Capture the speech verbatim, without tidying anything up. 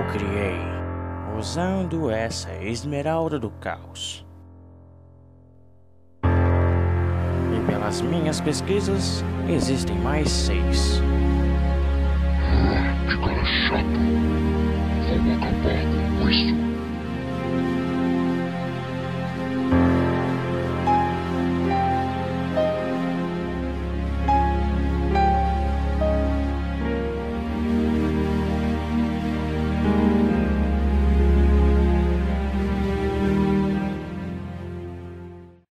criei usando essa esmeralda do caos. E pelas minhas pesquisas, existem mais seis. Ah, que cara chato. Vamos acabar com isso.